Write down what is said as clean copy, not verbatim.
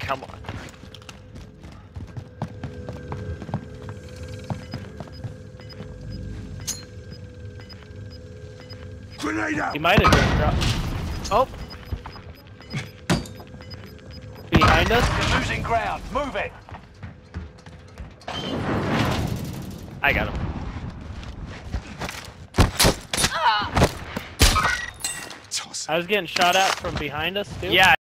Come on. Grenade out! He might have just dropped. Oh! Behind us? You're losing ground. Move it. I got him. Toss it. I was getting shot at from behind us, too. Yeah.